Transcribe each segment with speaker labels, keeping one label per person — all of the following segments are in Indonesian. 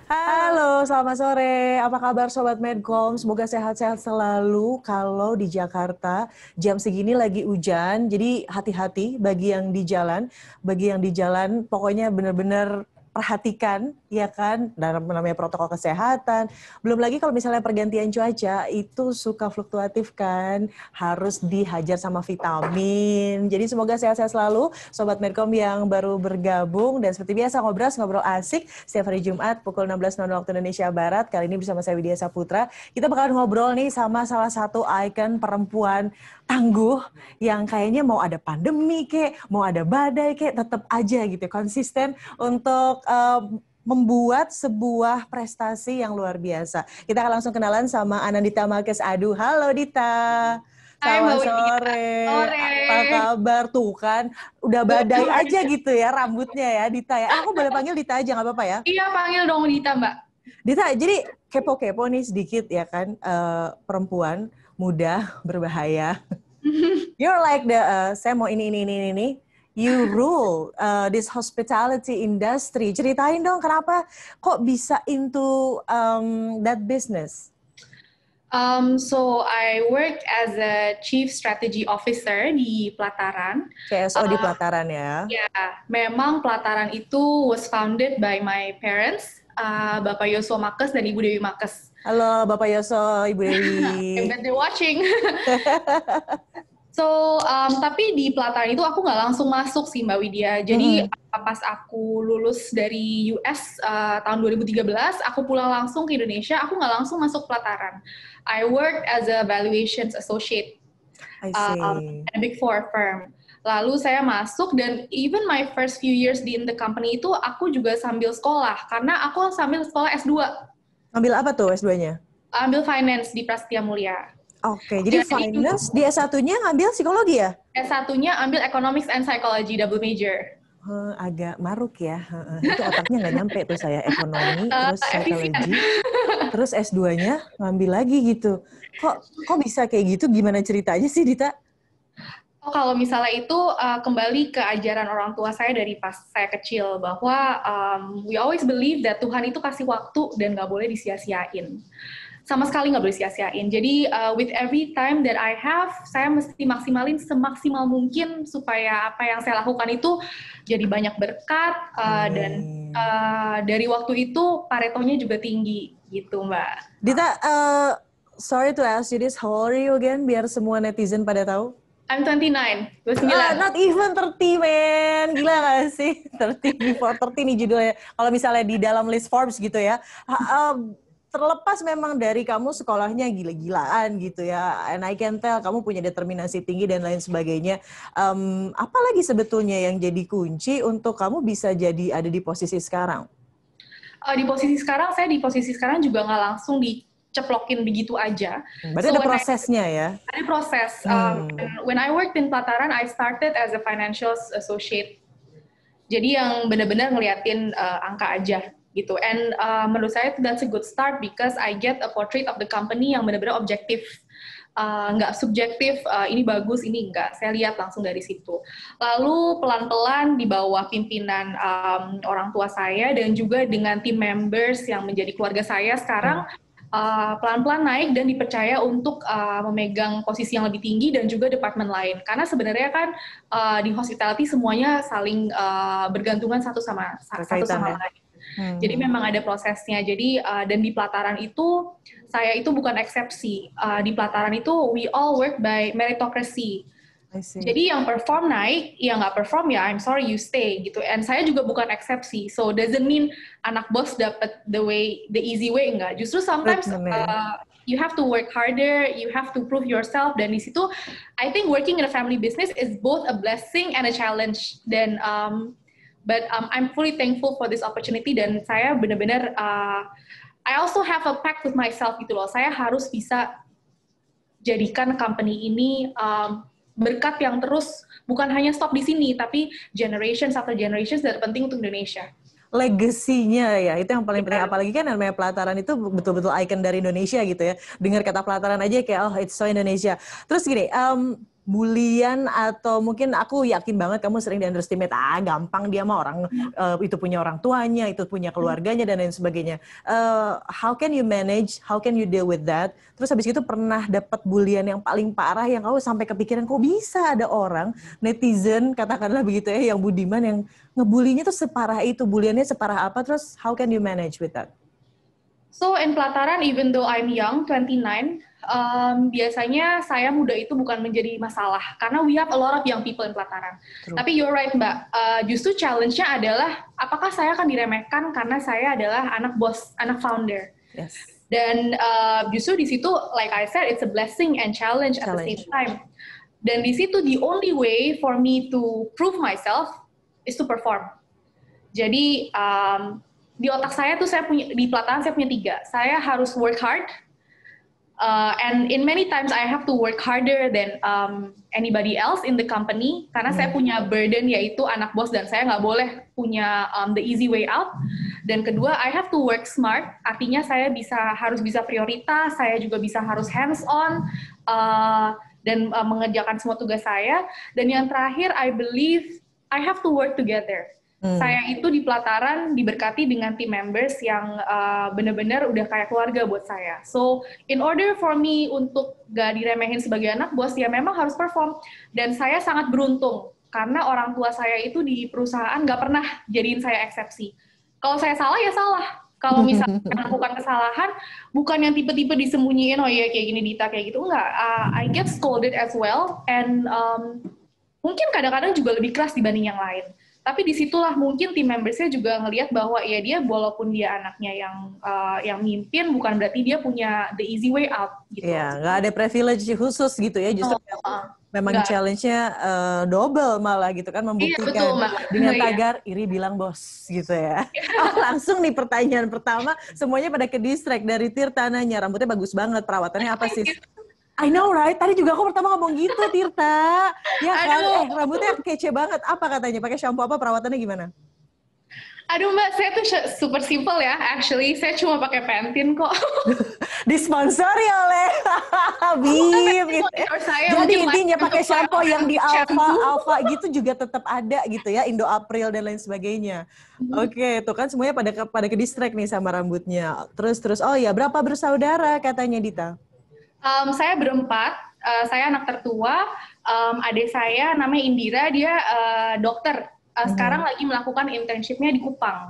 Speaker 1: Halo, selamat sore. Apa kabar Sobat Medcom? Semoga sehat-sehat selalu. Kalau di Jakarta, jam segini lagi hujan, jadi hati-hati bagi yang di jalan. Bagi yang di jalan, pokoknya benar-benar perhatikan, ya kan, dalam namanya protokol kesehatan. Belum lagi kalau misalnya pergantian cuaca, itu suka fluktuatif kan, harus dihajar sama vitamin. Jadi semoga sehat-sehat selalu, Sobat Medcom yang baru bergabung. Dan seperti biasa, ngobrol asik setiap hari Jumat pukul 16.00 waktu Indonesia Barat. Kali ini bersama saya Widya Saputra. Kita bakalan ngobrol nih sama salah satu ikon perempuan tangguh yang kayaknya mau ada pandemi kek, mau ada badai kek, tetap aja gitu konsisten untuk membuat sebuah prestasi yang luar biasa. Kita akan langsung kenalan sama Anandita Malkes Adu. Halo Dita.
Speaker 2: Hai Mbak
Speaker 1: Selamat
Speaker 2: Widya,
Speaker 1: sore.
Speaker 2: sore.
Speaker 1: Apa kabar? Tuh kan, udah badai aja gitu ya rambutnya ya Dita ya. Aku boleh panggil Dita aja nggak apa-apa ya?
Speaker 2: Iya, panggil dong Dita, Mbak.
Speaker 1: Dita, jadi kepo-kepo nih sedikit ya kan, perempuan muda berbahaya. You're like saya mau ini. You rule this hospitality industry. Ceritain dong kenapa kok bisa into that business?
Speaker 2: So I worked as a Chief Strategy Officer di Pelataran.
Speaker 1: CSO di Pelataran ya.
Speaker 2: Ya, memang Pelataran itu was founded by my parents, Bapak Yosua Makes dan Ibu Dewi Makes.
Speaker 1: Halo Bapak Yoso, Ibu
Speaker 2: I
Speaker 1: Dewi.
Speaker 2: bet they're watching. So, tapi di Pelataran itu aku nggak langsung masuk sih Mbak Widya. Jadi pas aku lulus dari US tahun 2013, aku pulang langsung ke Indonesia, aku nggak langsung masuk Pelataran. I worked as a valuations associate
Speaker 1: I see.
Speaker 2: at a Big Four firm. Lalu saya masuk dan even my first few years in the company itu aku juga sambil sekolah karena aku sambil sekolah S2.
Speaker 1: Ngambil apa tuh S2-nya?
Speaker 2: Ambil finance di Prasetya Mulia.
Speaker 1: Oke, jadi finance di S1-nya ngambil psikologi ya?
Speaker 2: S1-nya ambil economics and psychology double major.
Speaker 1: Agak maruk ya. Itu otaknya nggak nyampe tuh saya. Ekonomi, terus
Speaker 2: Efisien.
Speaker 1: psikologi, terus S2-nya ngambil lagi gitu. Kok bisa kayak gitu? Gimana ceritanya sih, Dita?
Speaker 2: Oh, kalau misalnya itu kembali ke ajaran orang tua saya dari pas saya kecil bahwa we always believe that Tuhan itu kasih waktu dan nggak boleh disia-siain. Sama sekali nggak boleh sia-siain. Jadi with every time that I have, saya mesti maksimalin semaksimal mungkin supaya apa yang saya lakukan itu jadi banyak berkat dan dari waktu itu paretonya juga tinggi gitu Mbak.
Speaker 1: Dita, sorry to ask you this, how old are you again? Biar semua netizen pada tahu.
Speaker 2: I'm 29, 29.
Speaker 1: Not even 30, man. Gila gak sih? 30 before 30 nih judulnya. Kalau misalnya di dalam list Forbes gitu ya. Terlepas memang dari kamu sekolahnya gila-gilaan gitu ya, and I can tell kamu punya determinasi tinggi dan lain sebagainya. Apa lagi sebetulnya yang jadi kunci untuk kamu bisa jadi ada di posisi sekarang?
Speaker 2: Saya di posisi sekarang juga nggak langsung diceplokin begitu aja.
Speaker 1: Berarti ada prosesnya ya?
Speaker 2: Ada proses. When I worked in Pelataran, I started as a financial associate. Jadi yang benar-benar ngeliatin angka aja gitu. And menurut saya that's a good start because I get a portrait of the company yang benar-benar objektif. Nggak subjektif, ini bagus, ini enggak. Saya lihat langsung dari situ. Lalu pelan-pelan di bawah pimpinan orang tua saya dan juga dengan team members yang menjadi keluarga saya sekarang, pelan-pelan naik dan dipercaya untuk memegang posisi yang lebih tinggi dan juga departemen lain. Karena sebenarnya kan di hospitality semuanya saling bergantungan satu sama lain. Jadi memang ada prosesnya. Jadi dan di Pelataran itu saya itu bukan eksepsi. Di Pelataran itu we all work by meritocracy. Jadi yang perform naik, yang nggak perform ya I'm sorry you stay gitu. And saya juga bukan eksepsi. So doesn't mean anak bos dapat the easy way, enggak. Justru sometimes you have to work harder, you have to prove yourself. Dan di situ I think working in a family business is both a blessing and a challenge. Dan but I'm fully thankful for this opportunity dan saya benar-benar I also have a pact with myself gitu loh. Saya harus bisa jadikan company ini berkat yang terus bukan hanya stop di sini tapi generations after generations dan penting untuk Indonesia.
Speaker 1: Legasinya ya, itu yang paling penting. Apalagi kan namanya Pelataran itu betul-betul icon dari Indonesia gitu ya. Dengar kata Pelataran aja kayak, oh it's so Indonesia. Terus gini, bulian atau mungkin aku yakin banget kamu sering di-underestimate, gampang dia mah orang itu punya orang tuanya, itu punya keluarganya dan lain sebagainya. How can you manage, how can you deal with that? Terus habis itu pernah dapat bulian yang paling parah yang kamu sampai kepikiran kok bisa ada orang netizen katakanlah begitu ya yang budiman yang ngebulinya tuh separah itu, buliannya separah apa, terus how can you manage with that?
Speaker 2: So in Pelataran, even though I'm young, 29, biasanya saya muda itu bukan menjadi masalah karena we have a lot of young people in Pelataran.
Speaker 1: True.
Speaker 2: Tapi you're right Mbak, justru challenge-nya adalah apakah saya akan diremehkan karena saya adalah anak bos, anak founder.
Speaker 1: Yes.
Speaker 2: Dan justru di situ, like I said, it's a blessing and challenge at the same time. Dan di situ the only way for me to prove myself is to perform. Jadi di otak saya tuh di Pelataran saya punya 3. Saya harus work hard, and in many times I have to work harder than anybody else in the company karena saya punya burden yaitu anak bos dan saya nggak boleh punya the easy way out. Dan kedua, I have to work smart, artinya saya harus bisa prioritas, saya juga harus hands on dan mengerjakan semua tugas saya. Dan yang terakhir, I believe I have to work together. Saya itu di Pelataran diberkati dengan team members yang benar-benar udah kayak keluarga buat saya. So, in order for me untuk gak diremehin sebagai anak bos, ya memang harus perform. Dan saya sangat beruntung, karena orang tua saya itu di perusahaan gak pernah jadiin saya eksepsi. Kalau saya salah, ya salah. Kalau misalnya melakukan kesalahan, bukan yang tipe-tipe disembunyiin, oh ya kayak gini Dita, kayak gitu. Enggak, I get scolded as well, and mungkin kadang-kadang juga lebih keras dibanding yang lain. Tapi disitulah mungkin tim membersnya juga ngelihat bahwa ya dia walaupun dia anaknya yang mimpin bukan berarti dia punya the easy way out gitu.
Speaker 1: Iya, nggak ada privilege khusus gitu ya, justru memang challenge-nya double malah gitu kan, membuktikan
Speaker 2: betul,
Speaker 1: dengan tagar iri bilang bos gitu ya. Langsung nih pertanyaan pertama, semuanya pada ke distract dari Tirta nanya, rambutnya bagus banget, perawatannya apa sih? I know right, tadi juga aku pertama ngomong gitu Tirta. Ya kan, rambutnya kece banget. Apa katanya, pakai shampoo apa, perawatannya gimana?
Speaker 2: Aduh Mbak, saya tuh super simple ya, actually. Saya cuma pakai Pantene kok.
Speaker 1: Disponsori oleh Bim gitu ya. Jadi intinya pakai shampoo yang di Alpha gitu juga tetap ada gitu ya, Indo April dan lain sebagainya. Oke, tuh kan semuanya pada ke distract nih sama rambutnya. Terus, oh ya, berapa bersaudara katanya Dita?
Speaker 2: Saya berempat, saya anak tertua, adik saya namanya Indira, dia dokter, sekarang lagi melakukan internship-nya di Kupang.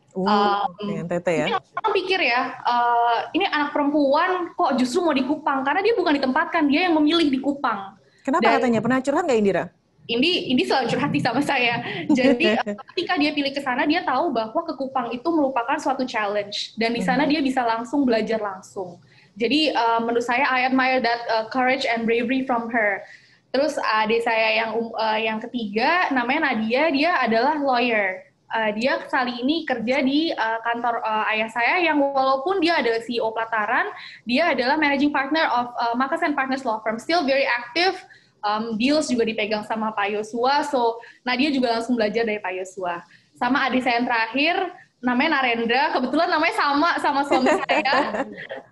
Speaker 1: NTT ya?
Speaker 2: Ini orang pikir ya, ini anak perempuan kok justru mau di Kupang, karena dia bukan ditempatkan, dia yang memilih di Kupang.
Speaker 1: Kenapa katanya? Pernah curhat nggak Indira?
Speaker 2: Ini selalu curhat sama saya. Jadi ketika dia pilih ke sana, dia tahu bahwa ke Kupang itu merupakan suatu challenge, dan di sana dia bisa langsung belajar langsung. Jadi menurut saya I admire that courage and bravery from her. Terus adik saya yang ketiga namanya Nadia, dia adalah lawyer. Dia kali ini kerja di kantor ayah saya yang walaupun dia adalah CEO Pelataran, dia adalah managing partner of Marcus & Partners Law Firm, still very active. Deals juga dipegang sama Pak Yosua, so Nadia juga langsung belajar dari Pak Yosua. Sama adik saya yang terakhir namanya Narendra, kebetulan namanya sama suami saya,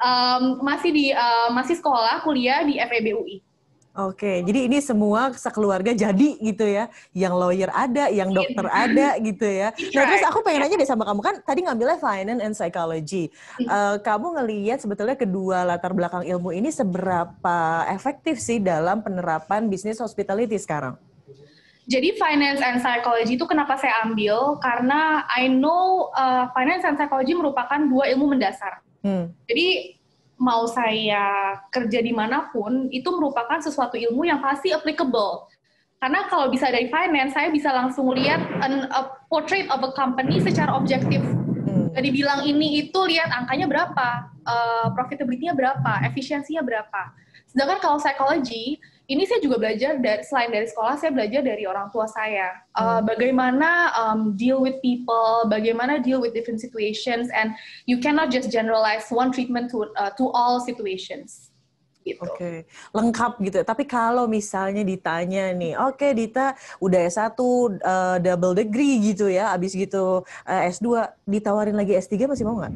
Speaker 2: masih sekolah kuliah di FEB UI.
Speaker 1: Oke, jadi ini semua sekeluarga jadi gitu ya, yang lawyer ada, yang dokter ada gitu ya. Nah terus aku pengen nanya deh sama kamu, kan tadi ngambilnya finance and psychology. Kamu ngelihat sebetulnya kedua latar belakang ilmu ini seberapa efektif sih dalam penerapan bisnis hospitality sekarang?
Speaker 2: Jadi finance and psychology itu kenapa saya ambil? Karena I know finance and psychology merupakan 2 ilmu mendasar. Jadi mau saya kerja dimanapun, itu merupakan sesuatu ilmu yang pasti applicable. Karena kalau bisa dari finance, saya bisa langsung lihat a portrait of a company secara objektif. Jadi bilang ini itu lihat angkanya berapa, profitability-nya berapa, efisiensinya berapa. Sedangkan kalau psychology, ini saya juga belajar selain dari sekolah, saya belajar dari orang tua saya. Bagaimana deal with people, bagaimana deal with different situations, and you cannot just generalize one treatment to all situations. Gitu.
Speaker 1: Oke, lengkap gitu. Tapi kalau misalnya ditanya nih, oke Dita udah S1 double degree gitu ya, abis gitu S2, ditawarin lagi S3 masih mau nggak?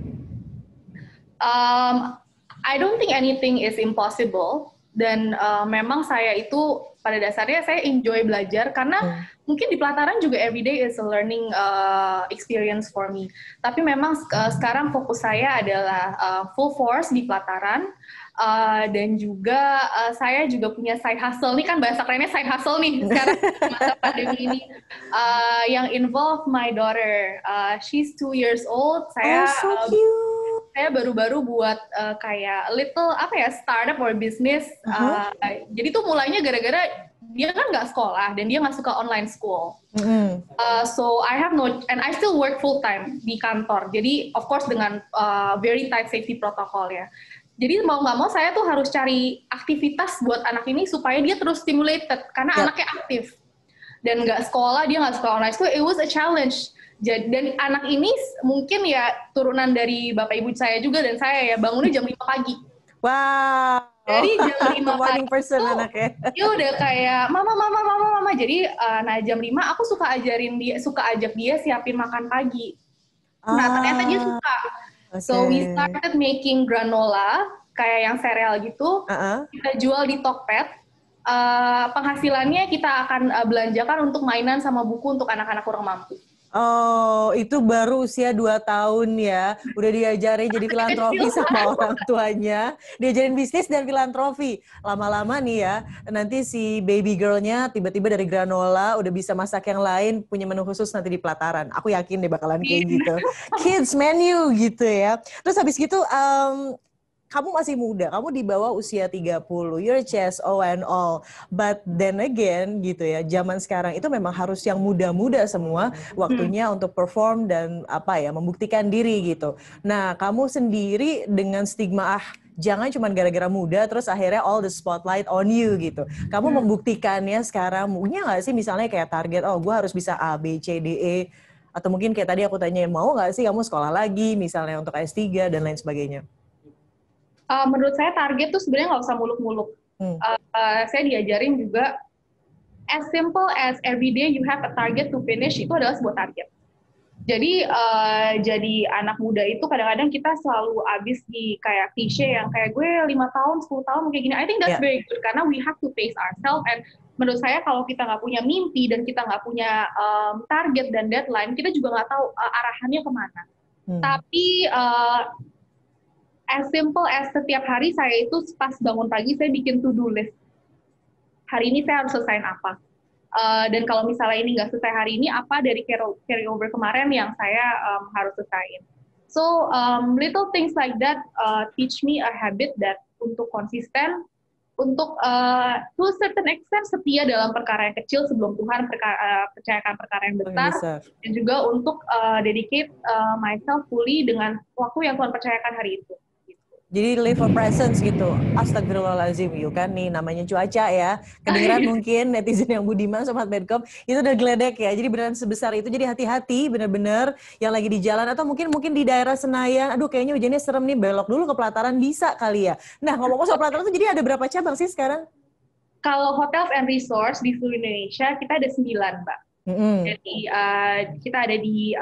Speaker 2: I don't think anything is impossible. Dan memang saya itu pada dasarnya saya enjoy belajar karena mungkin di pelataran juga everyday is a learning experience for me. Tapi memang sekarang fokus saya adalah full force di pelataran. Dan juga saya juga punya side hustle nih, kan bahasa kerennya side hustle nih sekarang masa pandemi ini, yang involve my daughter. She's 2 years old.
Speaker 1: So cute.
Speaker 2: Saya baru-baru buat kayak little startup or business. Jadi tuh mulainya gara-gara dia kan nggak sekolah dan dia nggak suka online school. So I have and I still work full time di kantor. Jadi of course dengan very tight safety protocol ya. Jadi mau nggak mau saya tuh harus cari aktivitas buat anak ini supaya dia terus stimulated karena anaknya aktif dan nggak sekolah, dia nggak suka online school. It was a challenge. Dan anak ini mungkin ya turunan dari bapak ibu saya juga dan saya ya bangunnya jam 5 pagi.
Speaker 1: Wow.
Speaker 2: Jadi jam 5
Speaker 1: morning
Speaker 2: pagi
Speaker 1: person anaknya.
Speaker 2: Dia udah kayak mama. Jadi jam 5 aku suka ajak dia siapin makan pagi. Nah ternyata dia suka. So we started making granola kayak yang sereal gitu. Kita jual di Tokped. Penghasilannya kita akan belanjakan untuk mainan sama buku untuk anak-anak kurang mampu.
Speaker 1: Oh, itu baru usia 2 tahun ya. Udah diajarin jadi filantropi sama orang tuanya. Diajarin bisnis dan filantropi. Lama-lama nih ya, nanti si baby girlnya tiba-tiba dari granola udah bisa masak yang lain, punya menu khusus nanti di pelataran. Aku yakin deh bakalan kayak gitu. Kids menu gitu ya. Terus habis gitu, kamu masih muda, kamu di bawah usia 30, your chest, oh and all. But then again gitu ya, zaman sekarang itu memang harus yang muda-muda semua, waktunya untuk perform dan membuktikan diri gitu. Nah, kamu sendiri dengan stigma, jangan cuma gara-gara muda, terus akhirnya all the spotlight on you gitu. Kamu membuktikannya sekarang, punya nggak sih misalnya kayak target, gue harus bisa A, B, C, D, E, atau mungkin kayak tadi aku tanyain, mau nggak sih kamu sekolah lagi, misalnya untuk S3 dan lain sebagainya?
Speaker 2: Menurut saya target tuh sebenarnya nggak usah muluk-muluk. Saya diajarin juga as simple as every day you have a target to finish, itu adalah sebuah target. Jadi jadi anak muda itu kadang-kadang kita selalu abis di kayak cliché yang kayak gue 5 tahun, 10 tahun kayak gini. I think that's very good karena we have to face ourselves. And menurut saya kalau kita nggak punya mimpi dan kita nggak punya target dan deadline, kita juga nggak tahu arahannya kemana. Tapi as simple as setiap hari saya itu pas bangun pagi saya bikin to-do list. Hari ini saya harus selesaiin apa. Dan kalau misalnya ini nggak selesai hari ini, apa dari carry over kemarin yang saya harus selesaiin. So little things like that teach me a habit that untuk konsisten, untuk to a certain extent setia dalam perkara yang kecil sebelum Tuhan percayakan perkara yang besar. Dan juga untuk dedicate myself fully dengan waktu yang Tuhan percayakan hari itu.
Speaker 1: Jadi live for presence gitu. Astagfirullahaladzim, yuk kan nih namanya cuaca ya. Kedengeran mungkin netizen yang budiman, Sobat Medcom, itu udah geledek ya. Jadi beneran sebesar itu, jadi hati-hati bener-bener yang lagi di jalan. Atau mungkin di daerah Senayan, aduh kayaknya hujannya serem nih, belok dulu ke pelataran bisa kali ya. Nah ngomong-ngomong soal pelataran tuh jadi ada berapa cabang sih sekarang?
Speaker 2: Kalau hotels and resorts di seluruh Indonesia, kita ada 9, Mbak. Jadi kita ada di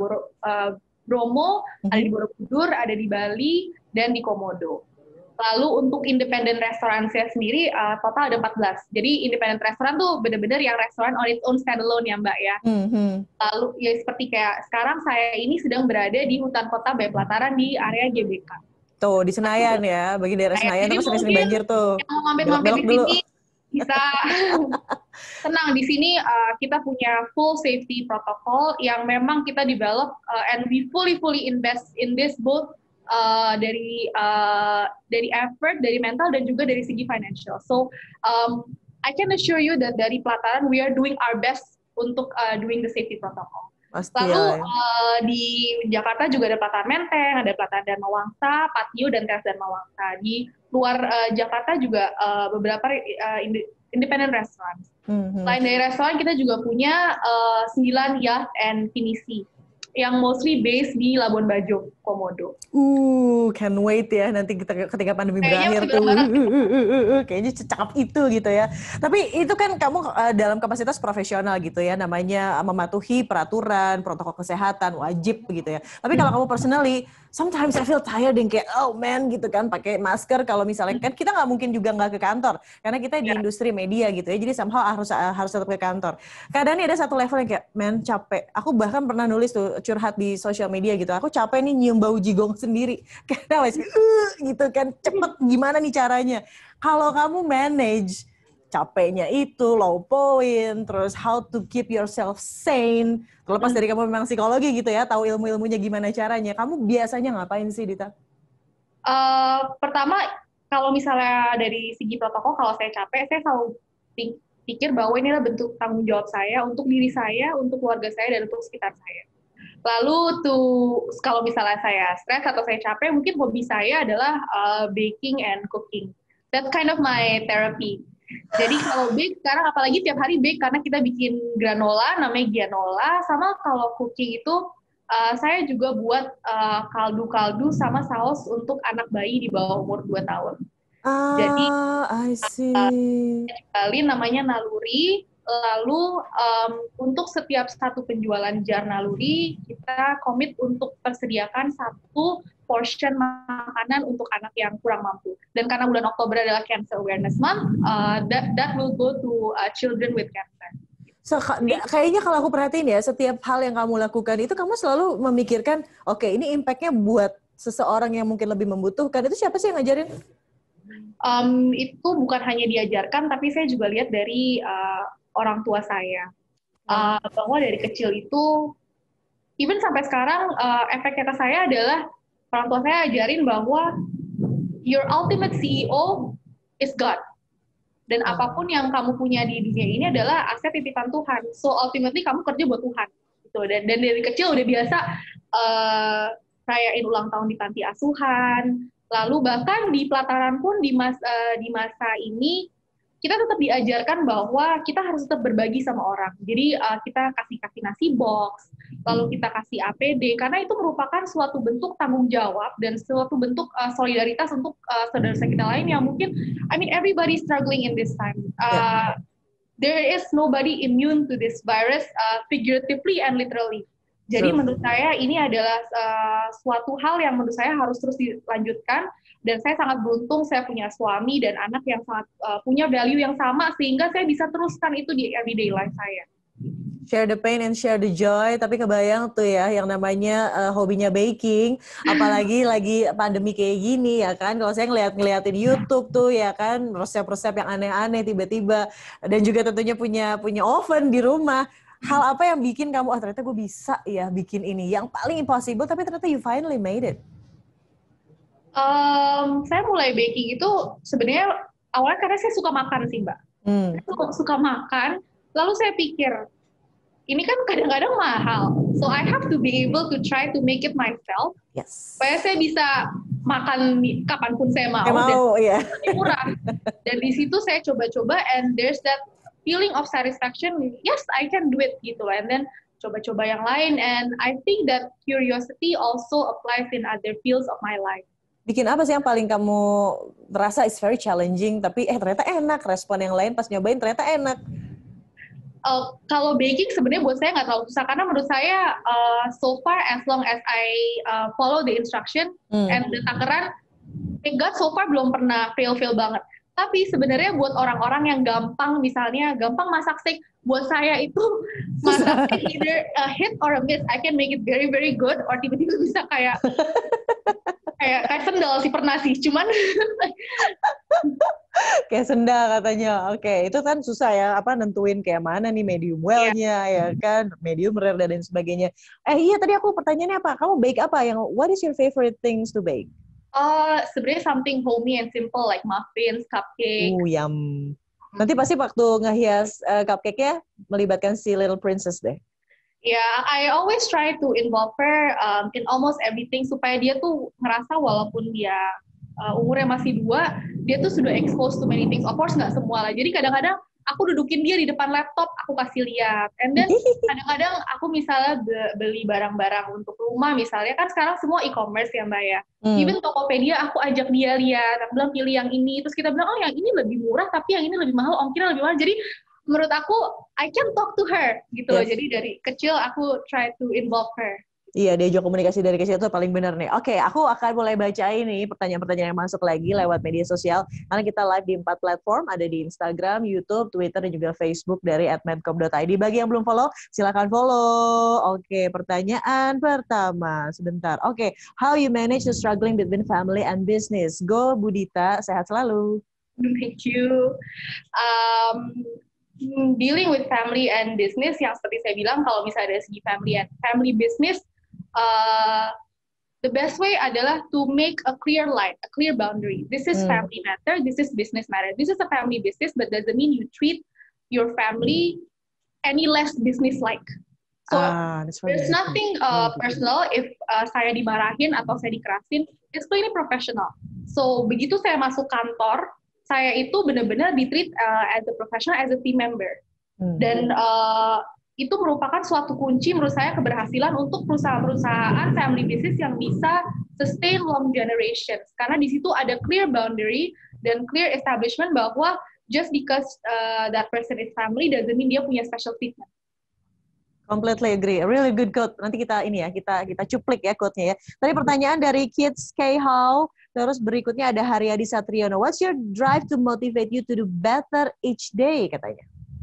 Speaker 2: Bromo, ada di Borobudur, ada di Bali, dan di Komodo. Lalu untuk independent restaurant saya sendiri total ada 14. Jadi independent restaurant tuh benar-benar yang restoran on its own standalone ya Mbak ya. Lalu ya seperti kayak sekarang saya ini sedang berada di hutan kota Bay Pelataran di area GBK.
Speaker 1: Tuh di Senayan ya, bagi daerah Senayan terus sering banjir tuh.
Speaker 2: Yang mau mampir-mampir di sini bisa tenang, di sini kita punya full safety protocol yang memang kita develop and we fully invest in this both dari effort, dari mental dan juga dari segi financial. So I can assure you that dari Pelataran we are doing our best untuk doing the safety protocol. Lalu di Jakarta juga ada Pelataran Menteng, ada Pelataran Dharma Wangsa, Patio dan Teras Dharma Wangsa. Di luar Jakarta juga beberapa independent restaurant. Selain dari restoran kita juga punya 9 yacht and pinisi. yang mostly based di Labuan Bajo, Komodo.
Speaker 1: Can't wait ya nanti ketika pandemi
Speaker 2: Kayaknya
Speaker 1: berakhir
Speaker 2: masih
Speaker 1: tuh.
Speaker 2: berharap.
Speaker 1: Kayaknya cakep itu gitu ya. Tapi itu kan kamu dalam kapasitas profesional gitu ya, namanya mematuhi peraturan, protokol kesehatan wajib begitu ya. Tapi kalau kamu personally, sometimes I feel tired yang kayak oh man gitu kan, pakai masker kalau misalnya kan kita nggak mungkin juga nggak ke kantor karena kita di industri media gitu ya. Jadi somehow harus tetap ke kantor. Kadang nih ada satu level yang kayak man capek. Aku bahkan pernah nulis tuh curhat di sosial media gitu. Aku capek nih nyium bau jigong sendiri. Karena masih gitu kan cepet gimana nih caranya. Kalau kamu manage capeknya itu, low point, terus how to keep yourself sane, terlepas dari kamu memang psikologi gitu ya, tahu ilmu-ilmunya gimana caranya, kamu biasanya ngapain sih, Dita?
Speaker 2: Pertama, kalau misalnya dari segi protokol, kalau saya capek, saya selalu pikir bahwa ini adalah bentuk tanggung jawab saya untuk diri saya, untuk keluarga saya, dan untuk sekitar saya. Lalu kalau misalnya saya stres atau saya capek, mungkin hobi saya adalah baking and cooking. That's kind of my therapy. Jadi kalau bake sekarang apalagi tiap hari bake karena kita bikin granola, namanya Gianola. Sama kalau cooking itu saya juga buat kaldu-kaldu sama saus untuk anak bayi di bawah umur 2 tahun. Jadi
Speaker 1: I see.
Speaker 2: kali namanya Naluri. Lalu untuk setiap satu penjualan jar Naluri, kita komit untuk persediakan satu portion makanan untuk anak yang kurang mampu. Dan karena bulan Oktober adalah Cancer Awareness Month, that will go to children with cancer.
Speaker 1: So, kayaknya kalau aku perhatiin ya, setiap hal yang kamu lakukan itu kamu selalu memikirkan, oke, ini impact-nya buat seseorang yang mungkin lebih membutuhkan. Itu siapa sih yang ngajarin?
Speaker 2: Itu bukan hanya diajarkan, tapi saya juga lihat dari orang tua saya. Bahwa dari kecil itu, even sampai sekarang, efeknya ke saya adalah orang tua saya ajarin bahwa your ultimate CEO is God. Dan apapun yang kamu punya di dunia ini adalah aset titipan Tuhan. So ultimately kamu kerja buat Tuhan. Gitu. Dan dari kecil udah biasa rayain ulang tahun di panti asuhan. Lalu bahkan di pelataran pun di masa ini kita tetap diajarkan bahwa kita harus tetap berbagi sama orang. Jadi kita kasih nasi box, lalu kita kasih APD, karena itu merupakan suatu bentuk tanggung jawab dan suatu bentuk solidaritas untuk saudara-saudara kita lain yang mungkin, everybody struggling in this time. There is nobody immune to this virus, figuratively and literally. Jadi menurut saya ini adalah suatu hal yang menurut saya harus terus dilanjutkan, dan saya sangat beruntung saya punya suami dan anak yang sangat punya value yang sama sehingga saya bisa teruskan itu di everyday life saya.
Speaker 1: Share the pain and share the joy, tapi kebayang tuh ya yang namanya hobinya baking, apalagi lagi pandemi kayak gini ya kan. Kalau saya ngeliatin YouTube tuh ya kan, resep-resep yang aneh-aneh tiba-tiba, dan juga tentunya punya oven di rumah. Hal apa yang bikin kamu, ternyata gue bisa ya bikin ini, yang paling impossible tapi ternyata you finally made it?
Speaker 2: Saya mulai baking itu sebenarnya awalnya karena saya suka makan sih, Mbak. Saya suka makan, lalu saya pikir, ini kan kadang-kadang mahal, so I have to be able to try to make it myself, supaya saya bisa makan kapanpun saya mau, dan murah. Dan di situ saya coba-coba, and there's that feeling of satisfaction, yes, I can do it gitu, and then coba-coba yang lain, and I think that curiosity also applies in other fields of my life.
Speaker 1: Bikin apa sih yang paling kamu merasa is very challenging, tapi ternyata enak, respon yang lain pas nyobain ternyata enak?
Speaker 2: Kalau baking sebenarnya buat saya nggak terlalu susah, karena menurut saya so far as long as I follow the instruction and the takaran, thank God so far belum pernah fail banget. Tapi sebenarnya buat orang-orang yang gampang, misalnya gampang masak steak, buat saya itu masak steak either a hit or a miss. I can make it very very good, or tiba-tiba bisa kayak sendal sih, pernah sih, cuman
Speaker 1: kayak sendal katanya. Oke, itu kan susah ya, nentuin kayak mana nih medium well-nya, ya kan, medium rare dan lain sebagainya. Iya, tadi aku pertanyaannya apa? Kamu bake apa? What is your favorite things to bake?
Speaker 2: Sebenarnya something homey and simple like muffins, cupcake.
Speaker 1: Yum. Nanti pasti waktu ngehias cupcake-nya melibatkan si Little Princess deh.
Speaker 2: Yeah, I always try to involve her in almost everything supaya dia tuh ngerasa walaupun dia umurnya masih 2, dia tuh sudah exposed to many things. Of course nggak semua lah. Jadi kadang-kadang aku dudukin dia di depan laptop, aku kasih lihat. And then kadang-kadang aku misalnya beli barang-barang untuk rumah misalnya, kan sekarang semua e-commerce ya Mbak ya. Even Tokopedia aku ajak dia lihat, aku bilang pilih yang ini, terus kita bilang oh yang ini lebih murah tapi yang ini lebih mahal, ongkirnya lebih mahal. Jadi menurut aku I can talk to her gitu loh. Jadi dari kecil aku try to involve her.
Speaker 1: Iya, diajak komunikasi dari kecil itu paling benar nih. Oke, aku akan mulai baca ini pertanyaan-pertanyaan yang masuk lagi lewat media sosial. Karena kita live di 4 platform, ada di Instagram, YouTube, Twitter, dan juga Facebook dari @medcom.id. Bagi yang belum follow, silakan follow. Oke, pertanyaan pertama. Sebentar. Oke, how you manage to struggling between family and business? Go, Budita. Sehat selalu.
Speaker 2: Thank you. Dealing with family and business, yang seperti saya bilang, kalau misalnya dari segi family business, the best way adalah to make a clear line, a clear boundary. This is family matter, this is business matter. This is a family business, but doesn't mean you treat your family any less business-like. So there's nothing personal if saya dimarahin atau saya dikerasin, it's clearly professional. So begitu saya masuk kantor, saya itu benar-benar di-treat as a professional, as a team member. Dan itu merupakan suatu kunci menurut saya keberhasilan untuk perusahaan-perusahaan family business yang bisa sustain long generations. Karena di situ ada clear boundary dan clear establishment bahwa just because that person is family doesn't mean dia punya special treatment.
Speaker 1: Completely agree. A really good quote. Nanti kita ini ya, kita cuplik ya quote-nya ya. Tadi pertanyaan dari Kids K How, terus berikutnya ada Haryadi Satriono. What's your drive to motivate you to do better each day, katanya?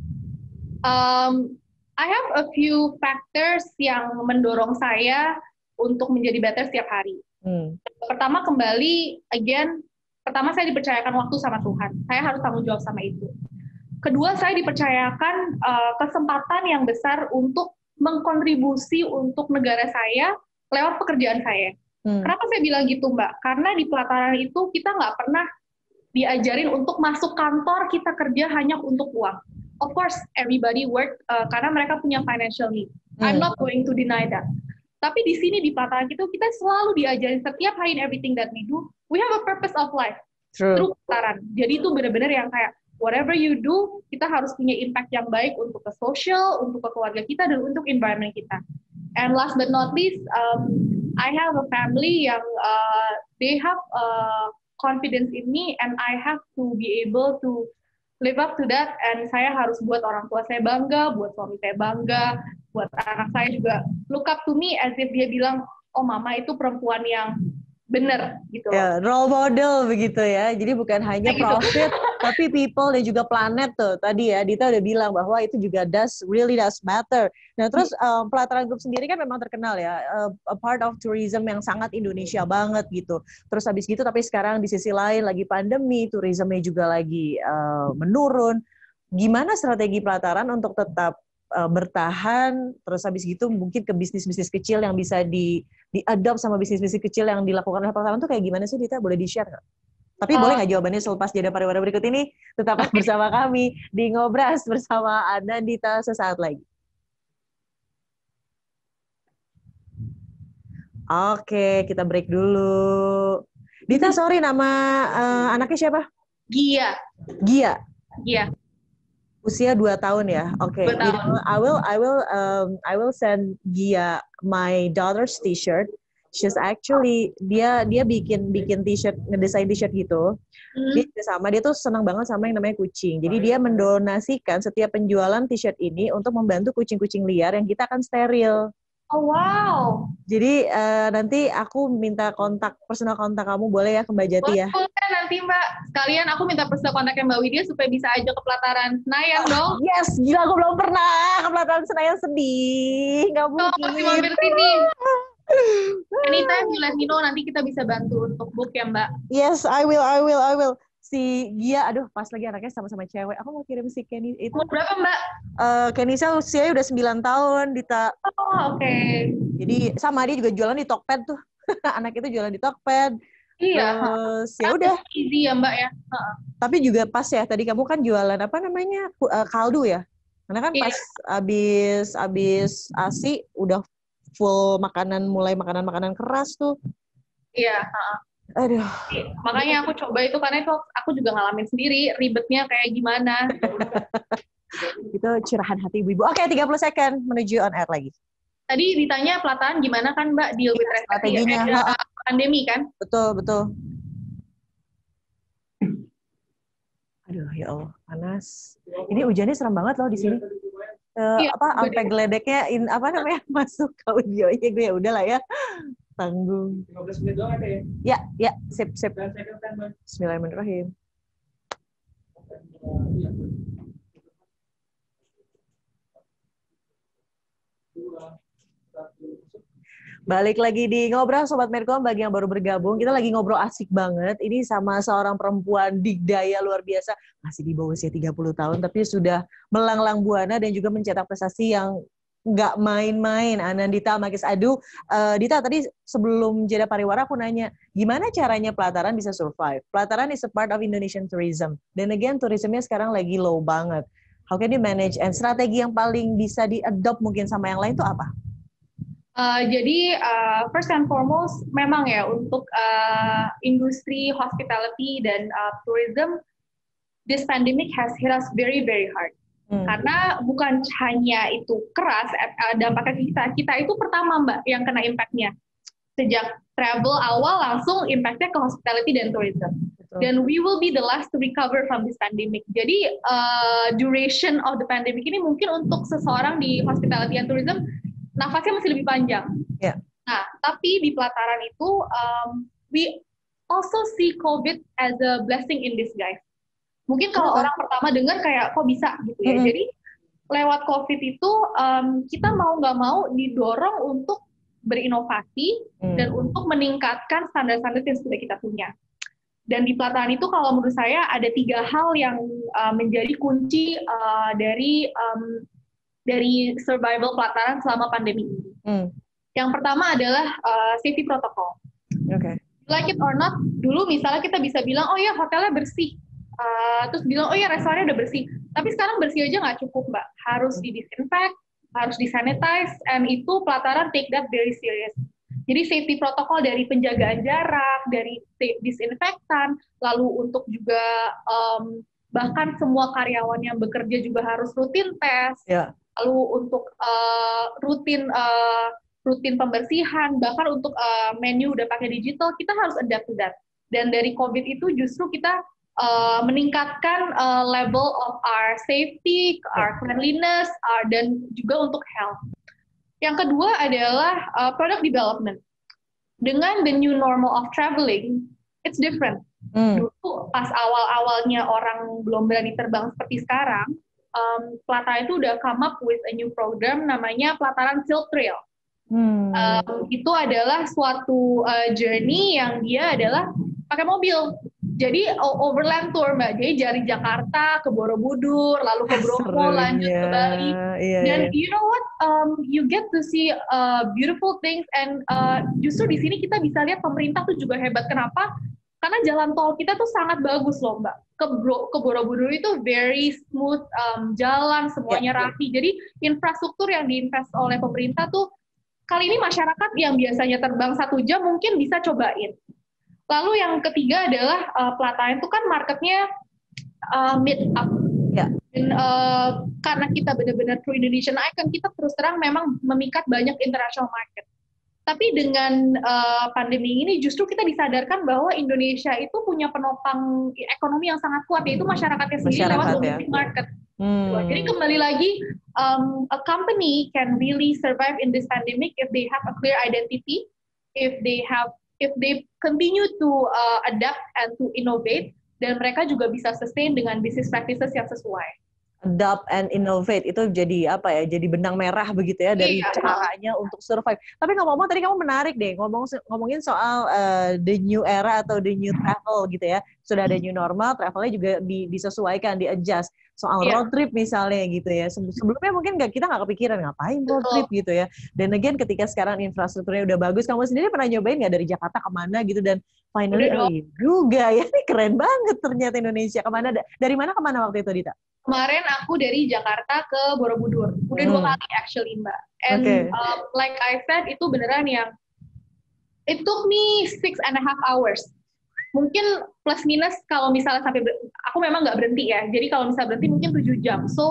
Speaker 2: I have a few factors yang mendorong saya untuk menjadi better setiap hari. Pertama kembali, pertama saya dipercayakan waktu sama Tuhan. Saya harus tanggung jawab sama itu. Kedua, saya dipercayakan kesempatan yang besar untuk mengkontribusi untuk negara saya lewat pekerjaan saya. Kenapa saya bilang gitu, Mbak? Karena di pelataran itu kita nggak pernah diajarin untuk masuk kantor, kita kerja hanya untuk uang. Of course, everybody work karena mereka punya financial need. I'm not going to deny that. Tapi di sini di pelataran itu kita selalu diajarin setiap hari in everything that we do, we have a purpose of life. Through pelataran. Jadi itu benar-benar yang kayak whatever you do, kita harus punya impact yang baik untuk ke social, untuk ke keluarga kita, dan untuk environment kita. And last but not least, I have a family yang they have confidence in me, and I have to be able to live up to that. And saya harus buat orang tua saya bangga, buat suami saya bangga, buat anak saya juga look up to me as if dia bilang, oh mama itu perempuan yang bener gitu.
Speaker 1: Ya, role model begitu ya. Jadi bukan hanya profit, tapi people dan juga planet tuh. Tadi ya, Dita udah bilang bahwa itu juga really does matter. Nah, terus Pelataran Group sendiri kan memang terkenal ya, a part of tourism yang sangat Indonesia banget gitu. Terus habis gitu, tapi sekarang di sisi lain lagi pandemi, tourismnya juga lagi menurun. Gimana strategi Pelataran untuk tetap bertahan, terus habis gitu mungkin ke bisnis-bisnis kecil yang bisa di-adopt sama bisnis-bisnis kecil yang dilakukan oleh Pelataran tuh kayak gimana sih, Dita? Boleh di-share nggak? Tapi boleh nggak jawabannya selepas jeda pariwara berikut ini? Tetaplah bersama kami di Ngobras bersama Ana Dita sesaat lagi. Oke, kita break dulu. Dita, sorry, nama anaknya siapa?
Speaker 2: Gia.
Speaker 1: Usia 2 tahun ya. Oke. You know, I will send Gia my daughter's t-shirt. She's actually dia bikin t-shirt, ngedesain t-shirt gitu. Dia sama, dia tuh senang banget sama yang namanya kucing. Jadi dia mendonasikan setiap penjualan t-shirt ini untuk membantu kucing-kucing liar yang kita akan steril.
Speaker 2: Oh wow.
Speaker 1: Jadi nanti aku minta personal kontak kamu, boleh ya ke Mbak Jati ya?
Speaker 2: Boleh nanti Mbak. Sekalian aku minta personal kontaknya Mbak Widya supaya bisa aja ke Pelataran Senayan dong.
Speaker 1: Yes, gila aku belum pernah ke Pelataran Senayan, sedih. Nggak mungkin.
Speaker 2: Pasti mampir sini. Anytime you let me know, nanti kita bisa bantu untuk book ya Mbak.
Speaker 1: Yes, I will. Si Gia, aduh pas lagi anaknya sama-sama cewek. Aku mau kirim si Kenny itu.
Speaker 2: Umur berapa Mbak?
Speaker 1: Kenisa usianya udah 9 tahun, Dita.
Speaker 2: Oh, oke.
Speaker 1: Jadi sama dia juga jualan di Tokped tuh. Anak itu jualan di Tokped.
Speaker 2: Iya.
Speaker 1: Terus ya udah.
Speaker 2: Easy ya Mbak ya.
Speaker 1: Tapi juga pas ya, tadi kamu kan jualan apa namanya? Kaldu ya. Karena kan pas abis ASI udah full makanan, mulai makanan keras tuh.
Speaker 2: Iya.
Speaker 1: Aduh,
Speaker 2: Makanya aku coba itu karena itu aku juga ngalamin sendiri ribetnya kayak gimana.
Speaker 1: itu curahan hati ibu-ibu. Oke, 30 second menuju on air lagi.
Speaker 2: Tadi ditanya pelataran gimana kan Mbak deal with
Speaker 1: Iya,
Speaker 2: recession ya,
Speaker 1: strateginya. Ha, ha.
Speaker 2: pandemi kan?
Speaker 1: Betul, betul. Aduh, ya Allah, panas. Ini hujannya serem banget loh di sini.
Speaker 2: Iya,
Speaker 1: Apa sampai geledeknya apa namanya masuk ke audionya gue ya udahlah ya tanggung. 15 menit doang ada ya? Ya, ya, sip, sip. Bismillahirrahmanirrahim. Balik lagi di Ngobrol Sobat Medcom, bagi yang baru bergabung, kita lagi ngobrol asik banget. Ini sama seorang perempuan digdaya luar biasa, masih di bawah usia 30 tahun, tapi sudah melanglang buana dan juga mencetak prestasi yang nggak main-main. Anandita Makis Adu. Dita, tadi sebelum jeda pariwara aku nanya, gimana caranya pelataran bisa survive? Pelataran is a part of Indonesian tourism. Dan again, tourismnya sekarang lagi low banget. How can you manage? And strategi yang paling bisa di-adopt mungkin sama yang lain itu apa?
Speaker 2: Jadi first and foremost memang ya untuk industri hospitality dan tourism, this pandemic has hit us very very hard. Karena bukan hanya itu keras dampaknya kita itu pertama Mbak yang kena impactnya. Sejak travel awal langsung impactnya ke hospitality dan tourism. Dan we will be the last to recover from this pandemic. Jadi duration of the pandemic ini mungkin untuk seseorang di hospitality and tourism nafasnya masih lebih panjang.
Speaker 1: Yeah.
Speaker 2: Nah, tapi di pelataran itu we also see COVID as a blessing in disguise. Mungkin kalau orang pertama dengar kayak kok bisa gitu ya. Jadi lewat COVID itu kita mau nggak mau didorong untuk berinovasi dan untuk meningkatkan standar-standar yang sudah kita punya. Dan di pelataran itu kalau menurut saya ada 3 hal yang menjadi kunci dari survival pelataran selama pandemi ini. Yang pertama adalah safety protocol.
Speaker 1: Okay.
Speaker 2: Like it or not, dulu misalnya kita bisa bilang, oh ya hotelnya bersih. Terus bilang, oh ya restorannya udah bersih. Tapi sekarang bersih aja nggak cukup, Mbak. Harus didisinfect, harus disanitize, and itu pelataran take that very serious. Jadi safety protokol dari penjagaan jarak, dari disinfektan, lalu untuk juga bahkan semua karyawan yang bekerja juga harus rutin tes.
Speaker 1: Yeah.
Speaker 2: Lalu untuk rutin pembersihan, bahkan untuk menu udah pakai digital, kita harus adapt to that. Dan dari COVID itu justru kita meningkatkan level of our safety, our cleanliness, dan juga untuk health. Yang kedua adalah product development. Dengan the new normal of traveling, it's different. Dulu pas awal-awalnya orang belum berani terbang seperti sekarang, Pelataran itu udah come up with a new program namanya Pelataran Silk Trail. Itu adalah suatu journey yang dia adalah pakai mobil. Jadi overland tour Mbak. Jadi dari Jakarta ke Borobudur, lalu ke Bromo, lanjut ke Bali. Dan you know what? You get to see beautiful things and justru di sini kita bisa lihat pemerintah tuh juga hebat. Kenapa? Karena jalan tol kita tuh sangat bagus loh Mbak. Ke Borobudur itu very smooth jalan, semuanya rapi. Jadi infrastruktur yang diinvest oleh pemerintah tuh kali ini masyarakat yang biasanya terbang 1 jam mungkin bisa cobain. Lalu yang ketiga adalah pelataran itu kan marketnya meet up. Dan karena kita benar-benar true Indonesian icon, kita terus terang memang memikat banyak international market. Tapi dengan pandemi ini justru kita disadarkan bahwa Indonesia itu punya penopang ekonomi yang sangat kuat, yaitu masyarakatnya sendiri lewat domestic market. Jadi kembali lagi, a company can really survive in this pandemic if they have a clear identity, if they continue to adapt and to innovate, dan mereka juga bisa sustain dengan business practices yang sesuai.
Speaker 1: Adapt and innovate itu jadi apa ya? Jadi benang merah begitu ya dari caranya untuk survive. Tapi ngomong-ngomong tadi kamu menarik deh ngomongin soal the new era atau the new travel gitu ya. Sudah ada new normal, travelnya juga disesuaikan, di-adjust. Soal road trip misalnya gitu ya. Sebelumnya mungkin kita nggak kepikiran ngapain road trip gitu ya. Dan again ketika sekarang infrastrukturnya udah bagus, kamu sendiri pernah nyobain nggak dari Jakarta kemana gitu dan finally juga ya, ini keren banget ternyata Indonesia. Dari mana kemana waktu itu Dita?
Speaker 2: Kemarin aku dari Jakarta ke Borobudur. Udah 2 kali actually Mbak. And like I said, itu beneran yang it took me 6.5 hours mungkin plus minus kalau misalnya sampai aku memang nggak berhenti ya. Jadi kalau misalnya berhenti mungkin 7 jam. So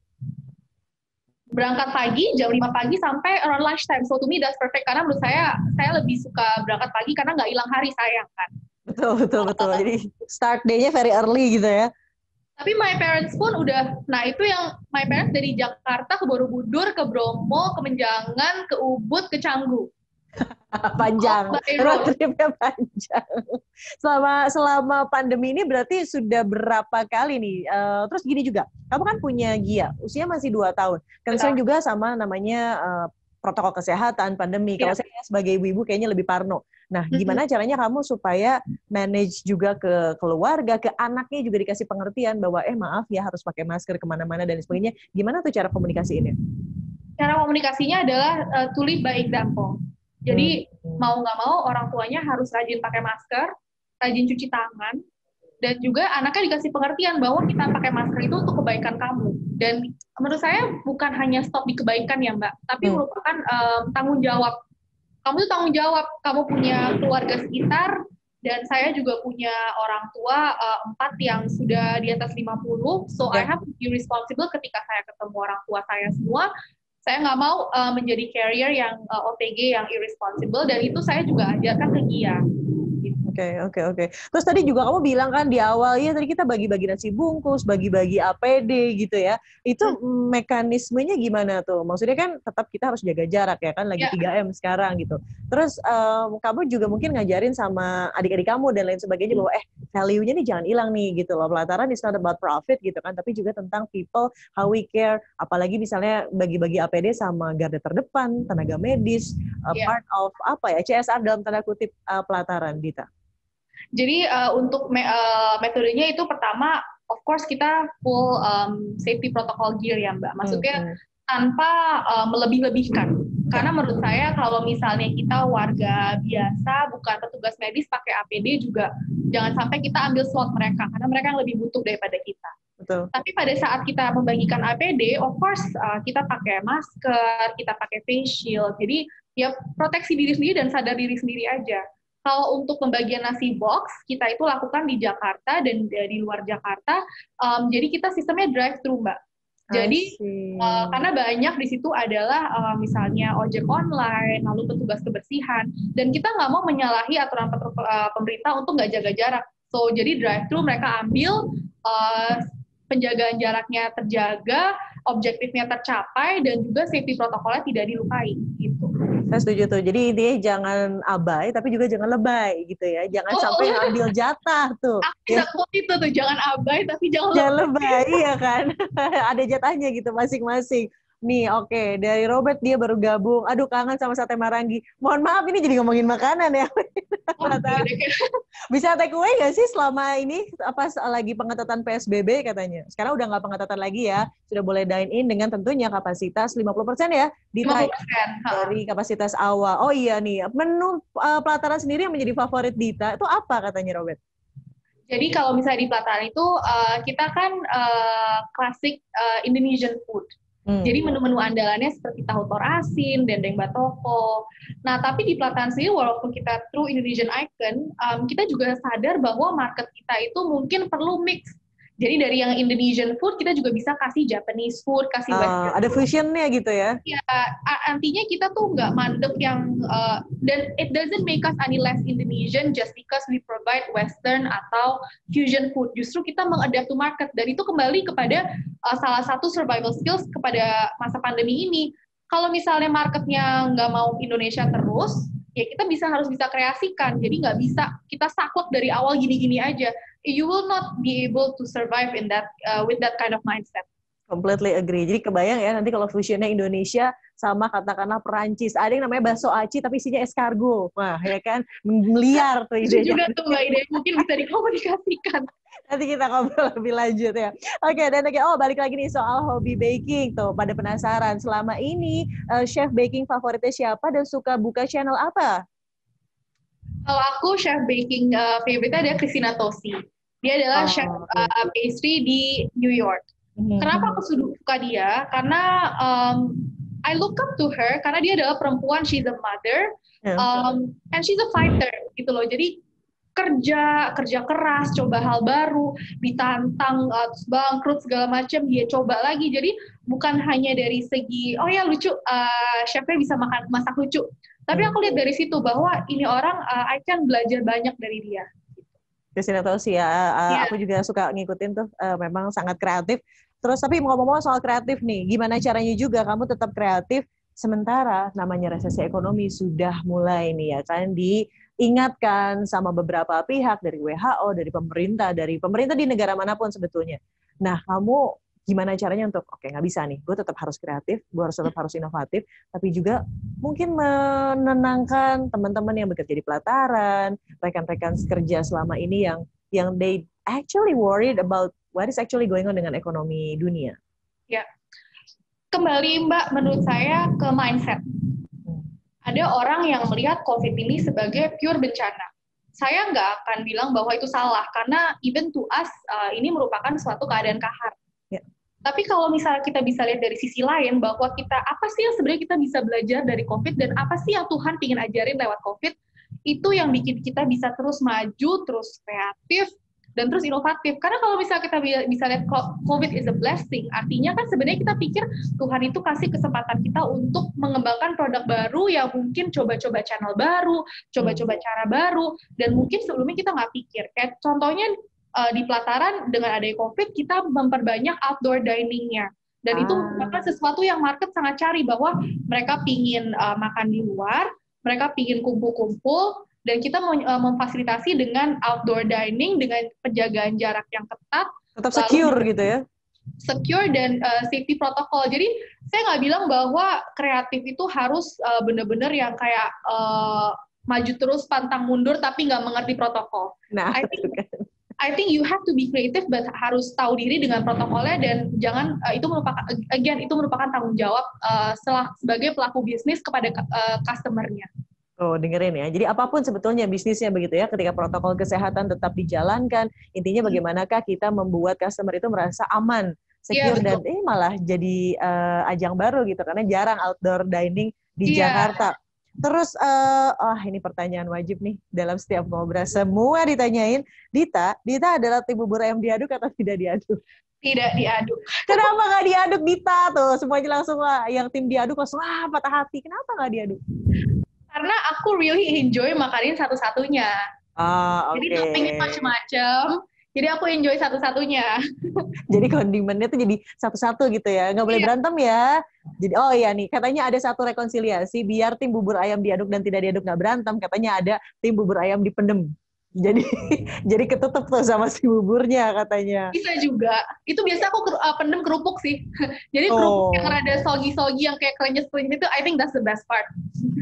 Speaker 2: berangkat pagi jam 5 pagi sampai around lunchtime. So to me that's perfect karena menurut saya lebih suka berangkat pagi karena nggak hilang hari saya kan.
Speaker 1: Betul. Jadi start day-nya very early gitu ya.
Speaker 2: Tapi my parents pun udah, nah itu yang my parents dari Jakarta ke Borobudur, ke Bromo, ke Menjangan, ke Ubud, ke Canggu.
Speaker 1: Panjang, road tripnya panjang. Selama pandemi ini berarti sudah berapa kali nih? Terus gini juga, kamu kan punya Gia, usia masih 2 tahun. Concern juga sama namanya protokol kesehatan, pandemi. Kalau saya sebagai ibu-ibu kayaknya lebih parno. Nah, gimana caranya kamu supaya manage juga ke keluarga, ke anaknya juga dikasih pengertian bahwa maaf ya harus pakai masker kemana-mana dan sebagainya. Gimana tuh cara komunikasiinnya?
Speaker 2: Cara komunikasinya adalah to lead by example. Jadi mau nggak mau orang tuanya harus rajin pakai masker, rajin cuci tangan, dan juga anaknya dikasih pengertian bahwa kita pakai masker itu untuk kebaikan kamu. Dan menurut saya bukan hanya stop di kebaikan ya Mbak, tapi merupakan tanggung jawab. Kamu tuh tanggung jawab, kamu punya keluarga sekitar, dan saya juga punya orang tua 4 yang sudah di atas 50, so I have to be responsible ketika saya ketemu orang tua saya semua. Saya nggak mau menjadi carrier yang OTG yang irresponsible, dan itu saya juga ajarkan ke Gia.
Speaker 1: Oke. Terus tadi juga kamu bilang kan di awal, ya tadi kita bagi-bagi nasi bungkus, bagi-bagi APD gitu ya. Itu mekanismenya gimana tuh? Maksudnya kan tetap kita harus jaga jarak ya kan, lagi 3M sekarang gitu. Terus kamu juga mungkin ngajarin sama adik-adik kamu dan lain sebagainya bahwa value-nya nih jangan hilang nih gitu loh. Pelataran is not about profit gitu kan, tapi juga tentang people, how we care. Apalagi misalnya bagi-bagi APD sama garda terdepan, tenaga medis, part of CSR dalam tanda kutip pelataran, Dita.
Speaker 2: Jadi untuk metodenya itu pertama, of course kita full safety protocol gear ya Mbak. Maksudnya tanpa melebih-lebihkan. Karena menurut saya kalau misalnya kita warga biasa, bukan petugas medis pakai APD juga, jangan sampai kita ambil slot mereka, karena mereka yang lebih butuh daripada kita.
Speaker 1: Betul.
Speaker 2: Tapi pada saat kita membagikan APD, of course kita pakai masker, kita pakai face shield. Jadi ya proteksi diri sendiri dan sadar diri sendiri aja. Kalau untuk pembagian nasi box, kita itu lakukan di Jakarta dan di luar Jakarta. Jadi kita sistemnya drive-thru, Mbak. Jadi karena banyak di situ adalah misalnya ojek online, lalu petugas kebersihan, dan kita nggak mau menyalahi aturan pemerintah untuk nggak jaga jarak. So jadi drive-thru mereka ambil, penjagaan jaraknya terjaga, objektifnya tercapai, dan juga safety protokolnya tidak dilukai. Gitu.
Speaker 1: Saya setuju tuh. Jadi intinya jangan abai, tapi juga jangan lebay gitu ya. Jangan sampai ngambil jatah tuh.
Speaker 2: Aku bisa quote itu tuh, jangan abai tapi jangan
Speaker 1: lebay ya kan. Ada jatahnya gitu masing-masing. Nih oke, dari Robert dia baru gabung. Aduh kangen sama sate Marangi. Mohon maaf ini jadi ngomongin makanan ya. Bisa take away nggak sih selama ini pas lagi pengetatan PSBB katanya? Sekarang udah nggak pengetatan lagi ya. Sudah boleh dine in dengan tentunya kapasitas 50% ya.
Speaker 2: 50%.
Speaker 1: Dari kapasitas awal. Oh iya nih, menu pelataran sendiri yang menjadi favorit Dita itu apa katanya Robert?
Speaker 2: Jadi kalau misalnya di pelataran itu kita kan klasik Indonesian food. Jadi menu-menu andalannya seperti tahu tor asin, dendeng batoko. Nah, tapi di pelataran sendiri walaupun kita true Indonesian icon, kita juga sadar bahwa market kita itu mungkin perlu mix. Jadi dari yang Indonesian food kita juga bisa kasih Japanese food, kasih Western
Speaker 1: ada fusionnya gitu ya?
Speaker 2: Ya, artinya kita tuh nggak mandek yang dan it doesn't make us any less Indonesian just because we provide Western atau fusion food. Justru kita mengadapt to market, dan itu kembali kepada salah satu survival skills kepada masa pandemi ini. Kalau misalnya marketnya nggak mau Indonesia terus, ya kita harus bisa kreasikan. Jadi nggak bisa kita saklek dari awal gini-gini aja. You will not be able to survive in that with that kind of mindset.
Speaker 1: Completely agree. Jadi kebayang ya nanti kalau fusionnya Indonesia sama katakanlah Perancis. Ada yang namanya bakso aci tapi isinya escargot. Wah ya kan, meliar tuh idenya.
Speaker 2: Itu juga tuh Mbak ide, mungkin bisa dikomunikasikan.
Speaker 1: Nanti kita ngobrol lebih lanjut ya. Oke, dan balik lagi nih soal hobi baking tuh. Pada penasaran selama ini chef baking favoritnya siapa dan suka buka channel apa?
Speaker 2: Kalau aku chef baking favoritnya ada Christina Tosi. Dia adalah chef pastry di New York. Kenapa aku suka dia? Karena I look up to her karena dia adalah perempuan, she's a mother, and she's a fighter gitu loh. Jadi kerja keras, coba hal baru, ditantang, terus bangkrut segala macam, dia coba lagi. Jadi bukan hanya dari segi oh ya lucu, chefnya bisa masak lucu, tapi aku lihat dari situ bahwa ini orang I can belajar banyak dari dia.
Speaker 1: Christina tahu sih ya, aku juga suka ngikutin tuh, memang sangat kreatif. Terus tapi ngomong-ngomong soal kreatif nih, gimana caranya juga kamu tetap kreatif sementara namanya resesi ekonomi sudah mulai nih ya kan diingatkan sama beberapa pihak dari WHO, dari pemerintah di negara manapun sebetulnya. Nah, kamu gimana caranya untuk oke nggak bisa nih, gue tetap harus kreatif, gue tetap harus inovatif, tapi juga mungkin menenangkan teman-teman yang bekerja di pelataran, rekan-rekan kerja selama ini yang they actually worried about what is actually going on dengan ekonomi dunia.
Speaker 2: Ya, kembali Mbak, menurut saya ke mindset. Ada orang yang melihat COVID ini sebagai pure bencana. Saya nggak akan bilang bahwa itu salah, karena even to us, ini merupakan suatu keadaan kahar.
Speaker 1: Ya.
Speaker 2: Tapi kalau misalnya kita bisa lihat dari sisi lain, bahwa kita, apa sih yang sebenarnya kita bisa belajar dari COVID, dan apa sih yang Tuhan ingin ajarin lewat COVID, itu yang bikin kita bisa terus maju, terus kreatif, dan terus inovatif. Karena kalau misalnya kita bisa lihat COVID is a blessing, artinya kan sebenarnya kita pikir Tuhan itu kasih kesempatan kita untuk mengembangkan produk baru yang mungkin coba-coba channel baru, coba-coba cara baru, dan mungkin sebelumnya kita nggak pikir. Kayak contohnya di pelataran dengan adanya COVID, kita memperbanyak outdoor dining-nya. Dan itu merupakan sesuatu yang market sangat cari, bahwa mereka pingin makan di luar, mereka pingin kumpul-kumpul, dan kita memfasilitasi dengan outdoor dining dengan penjagaan jarak yang ketat,
Speaker 1: tetap secure gitu ya,
Speaker 2: secure dan safety protokol. Jadi saya nggak bilang bahwa kreatif itu harus benar-benar yang kayak maju terus pantang mundur tapi nggak mengerti protokol.
Speaker 1: Nah,
Speaker 2: I think you have to be creative, but harus tahu diri dengan protokolnya, dan jangan itu merupakan tanggung jawab sebagai pelaku bisnis kepada customer-nya.
Speaker 1: Oh, dengerin ya. Jadi apapun sebetulnya bisnisnya begitu ya, ketika protokol kesehatan tetap dijalankan, intinya bagaimanakah kita membuat customer itu merasa aman, secure, dan malah jadi ajang baru gitu, karena jarang outdoor dining di Jakarta. Terus, ini pertanyaan wajib nih dalam setiap ngobrol. Semua ditanyain, Dita adalah tim bubur ayam diaduk atau tidak diaduk?
Speaker 2: Tidak diaduk.
Speaker 1: Kenapa nggak diaduk, Dita? Tuh, semuanya langsung yang tim diaduk langsung patah hati. Kenapa nggak diaduk?
Speaker 2: Karena aku really enjoy makanin satu-satunya. Jadi toppingnya macam-macam. Jadi aku enjoy satu-satunya.
Speaker 1: Jadi kondimennya tuh jadi satu-satu gitu ya. Nggak boleh berantem ya. Jadi nih, katanya ada satu rekonsiliasi biar tim bubur ayam diaduk dan tidak diaduk nggak berantem. Katanya ada tim bubur ayam dipendem. Jadi ketutup tuh sama si buburnya katanya.
Speaker 2: Bisa juga. Itu biasa aku pendem kerupuk sih. Jadi kerupuk yang rada soggy-soggy yang kayak krenyes-krenyes itu, I think that's the best part.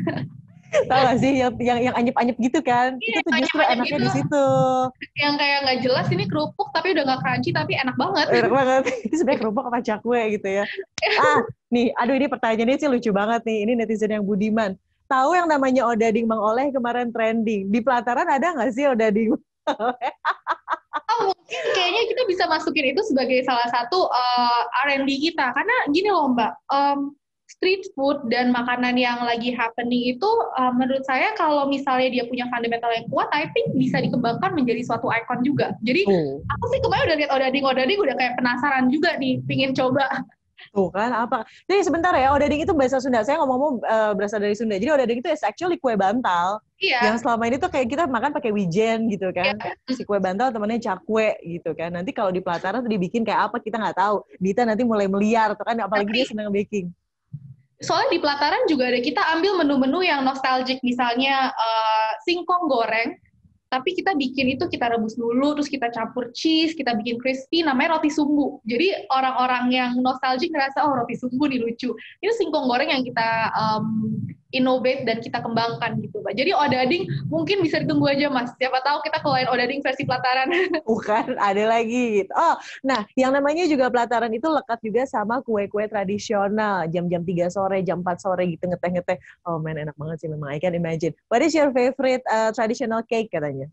Speaker 1: Tahu gak sih yang anyep-anyep gitu kan? Itu tuh justru enaknya di situ.
Speaker 2: Yang kayak nggak jelas ini kerupuk tapi udah nggak crunchy tapi enak banget.
Speaker 1: Enak banget. Ini sebenarnya kerupuk apa cakwe gitu ya. Nih, ini pertanyaannya sih lucu banget nih. Ini netizen yang budiman. Tahu yang namanya odading Mang Oleh kemarin trending. Di pelataran ada nggak sih odading Mang Oleh?
Speaker 2: Mungkin kayaknya kita bisa masukin itu sebagai salah satu R&D kita. Karena gini loh Mbak, street food dan makanan yang lagi happening itu menurut saya kalau misalnya dia punya fundamental yang kuat, I think bisa dikembangkan menjadi suatu ikon juga. Jadi aku sih kemarin udah lihat odading udah kayak penasaran juga nih, pingin coba.
Speaker 1: Tuh kan apa? Jadi sebentar ya, odading itu bahasa Sunda. Saya ngomong berasal dari Sunda. Jadi odading itu is actually kue bantal.
Speaker 2: Iya.
Speaker 1: Yang selama ini tuh kayak kita makan pakai wijen gitu kan. Iya. Si kue bantal temannya cakwe gitu kan. Nanti kalau di pelataran tuh dibikin kayak apa kita nggak tahu. Dita nanti mulai meliar tuh kan, apalagi dia senang baking.
Speaker 2: Soalnya di pelataran juga ada kita ambil menu-menu yang nostalgic, misalnya singkong goreng, tapi kita bikin itu, kita rebus dulu, terus kita campur cheese, kita bikin crispy, namanya roti sumbu. Jadi orang-orang yang nostalgic ngerasa, roti sumbu nih lucu. Itu singkong goreng yang kita innovate dan kita kembangkan gitu, Mbak. Jadi odading mungkin bisa ditunggu aja, Mas. Siapa tahu kita keluarin odading versi pelataran.
Speaker 1: Bukan, ada lagi gitu. Nah, yang namanya juga pelataran itu lekat juga sama kue-kue tradisional. Jam-jam 3 sore, jam 4 sore gitu, ngeteh-ngeteh. Oh man, enak banget sih memang. I can imagine. What is your favorite traditional cake katanya?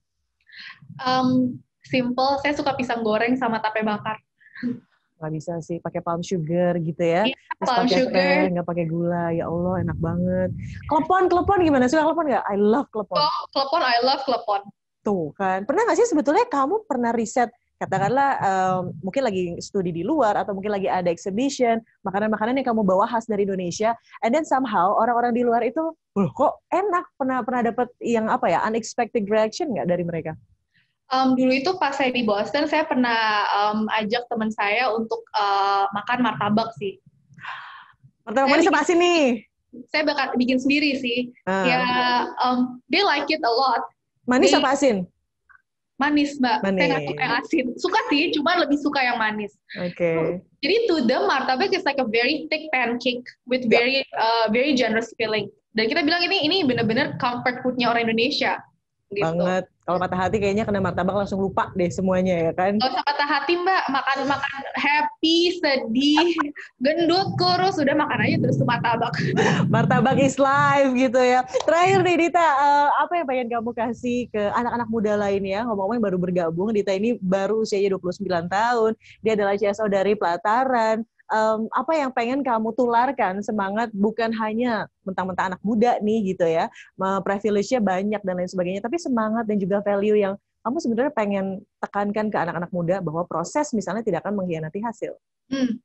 Speaker 2: Simple, saya suka pisang goreng sama tape bakar.
Speaker 1: Nggak bisa sih, pakai palm sugar gitu ya.
Speaker 2: Iya,
Speaker 1: terus pakai teh, nggak pakai gula. Ya Allah, enak banget. Klepon gimana? Suka klepon nggak? I love klepon.
Speaker 2: Klepon, I love klepon.
Speaker 1: Tuh kan, pernah nggak sih sebetulnya kamu pernah riset, katakanlah mungkin lagi studi di luar atau mungkin lagi ada exhibition, makanan-makanan yang kamu bawa khas dari Indonesia, and then somehow orang-orang di luar itu, loh kok enak, pernah dapat yang apa ya, unexpected reaction nggak dari mereka?
Speaker 2: Dulu itu pas saya di Boston, saya pernah ajak teman saya untuk makan martabak sih.
Speaker 1: Martabak
Speaker 2: Saya
Speaker 1: manis
Speaker 2: bikin,
Speaker 1: apa asin nih?
Speaker 2: saya bakal bikin sendiri sih. Ya,
Speaker 1: Ah,
Speaker 2: they like it a lot.
Speaker 1: manis
Speaker 2: They
Speaker 1: apa asin?
Speaker 2: manis, Mbak. Saya nggak suka
Speaker 1: Manis.
Speaker 2: yang asin. Suka sih, cuma lebih suka yang manis.
Speaker 1: Oke.
Speaker 2: Jadi to them martabak is like a very thick pancake with
Speaker 1: Ya,
Speaker 2: very generous filling. Dan kita bilang ini benar-benar comfort foodnya orang Indonesia gitu.
Speaker 1: banget. Kalau patah hati kayaknya kena martabak langsung lupa deh semuanya ya kan?
Speaker 2: Gak usah patah hati Mbak, makan happy, sedih, gendut, kurus, udah makan aja terus tuh martabak.
Speaker 1: Martabak is life gitu ya. Terakhir nih Dita, apa yang pengen kamu kasih ke anak-anak muda lainnya? Ngomong-ngomong baru bergabung, Dita ini baru usianya 29 tahun. Dia adalah CSO dari Pelataran. Apa yang pengen kamu tularkan semangat bukan hanya mentang-mentang anak muda nih gitu ya, privilege-nya banyak dan lain sebagainya, tapi semangat dan juga value yang kamu sebenarnya pengen tekankan ke anak-anak muda bahwa proses misalnya tidak akan mengkhianati hasil.
Speaker 2: Hmm.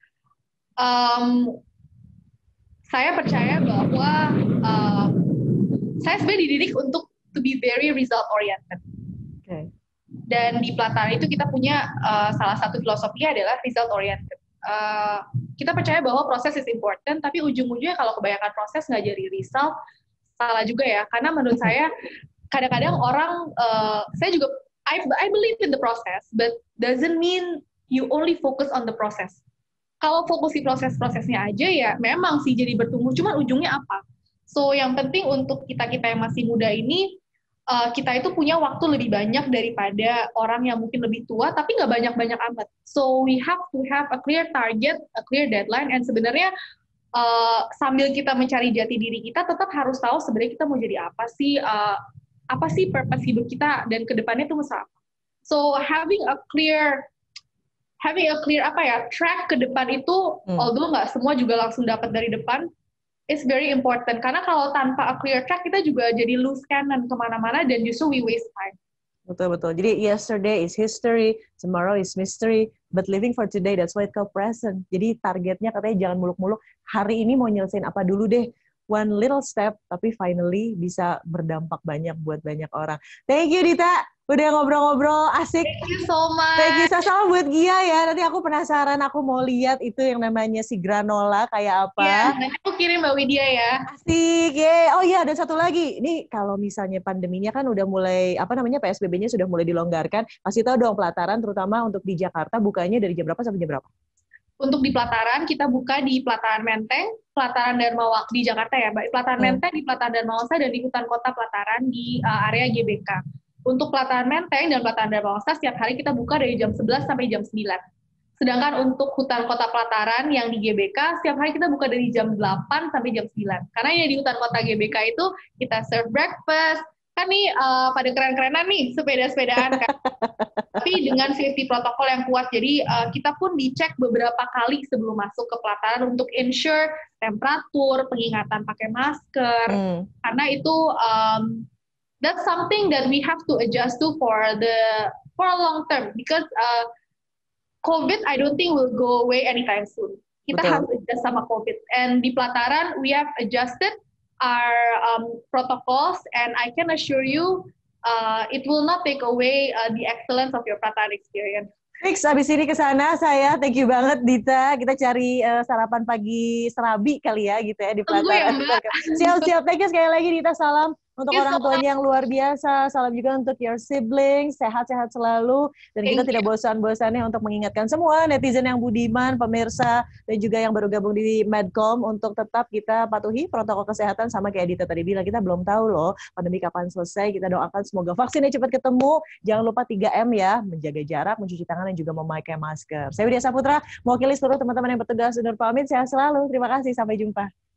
Speaker 2: Um, saya percaya bahwa saya sebenarnya dididik untuk to be very result oriented.
Speaker 1: Okay.
Speaker 2: Dan di Pelataran itu kita punya salah satu filosofinya adalah result oriented. Kita percaya bahwa proses is important, tapi ujung-ujungnya kalau kebanyakan proses nggak jadi result, salah juga ya. Karena menurut saya kadang-kadang orang, saya juga I believe in the process, but doesn't mean you only focus on the process. Kalau fokus di proses-prosesnya aja ya memang sih jadi bertumbuh, cuman ujungnya apa? So yang penting untuk kita-kita yang masih muda ini, kita itu punya waktu lebih banyak daripada orang yang mungkin lebih tua, tapi nggak banyak-banyak amat. So we have to have a clear target, a clear deadline, and sebenarnya sambil kita mencari jati diri kita, tetap harus tahu sebenarnya kita mau jadi apa sih purpose hidup kita, dan kedepannya itu apa. So having a clear apa ya track ke depan itu, although nggak semua juga langsung dapat dari depan, it's very important. Karena kalau tanpa a clear track kita juga jadi loose cannon kemana-mana dan justru we waste time.
Speaker 1: Betul-betul. Jadi yesterday is history, tomorrow is mystery, but living for today, that's why it's called present. Jadi targetnya katanya jangan muluk-muluk, hari ini mau nyelesain apa dulu deh. One little step, tapi finally bisa berdampak banyak buat banyak orang. Thank you Dita, udah ngobrol-ngobrol asik.
Speaker 2: Thank you so much.
Speaker 1: Thank you, salam buat Gia ya. Nanti aku penasaran, aku mau lihat itu yang namanya si granola kayak apa.
Speaker 2: Iya, nanti aku kirim Mbak Widya ya.
Speaker 1: Asik, ye. Oh iya, ada satu lagi. Ini kalau misalnya pandeminya kan udah mulai, PSBB-nya sudah mulai dilonggarkan. Kasih tahu dong Pelataran, terutama untuk di Jakarta, bukanya dari jam berapa sampai jam berapa?
Speaker 2: Untuk di Pelataran, kita buka di Pelataran Menteng, Pelataran Dharma di Jakarta ya, Mbak. Pelataran Menteng di Pelataran Dharma dan di Hutan Kota Pelataran di area GBK. Untuk Pelataran Menteng dan Pelataran Dharma setiap hari kita buka dari jam 11 sampai jam 9. Sedangkan untuk Hutan Kota Pelataran yang di GBK, setiap hari kita buka dari jam 8 sampai jam 9. Karena yang di Hutan Kota GBK itu kita serve breakfast. Kan nih pada keren-kerenan nih sepeda-sepedaan kan. Tapi dengan safety protokol yang kuat. Jadi kita pun dicek beberapa kali sebelum masuk ke Pelataran untuk ensure temperatur, pengingatan pakai masker. Karena itu that's something that we have to adjust to for a long term, because COVID I don't think will go away anytime soon. Kita harus adjust sama COVID. And di Pelataran we have adjusted our protocols, and I can assure you it will not take away the excellence of your Pelataran experience.
Speaker 1: Fix, abis ini ke sana saya. Thank you banget Dita. Kita cari sarapan pagi serabi kali ya gitu ya di Pelataran. Siap-siap. Thank you sekali lagi Dita. Salam untuk orang tuanya yang luar biasa. Salam juga untuk your siblings. Sehat-sehat selalu. Dan kita tidak bosan-bosannya untuk mengingatkan semua netizen yang budiman, pemirsa, dan juga yang baru gabung di Medcom untuk tetap kita patuhi protokol kesehatan. Sama kayak Dita tadi bilang, kita belum tahu loh pandemi kapan selesai. Kita doakan semoga vaksinnya cepat ketemu. Jangan lupa 3M ya, menjaga jarak, mencuci tangan, dan juga memakai masker. Saya Widya Saputra, mewakili seluruh teman-teman yang bertugas undur pamit. Sehat selalu. Terima kasih. Sampai jumpa.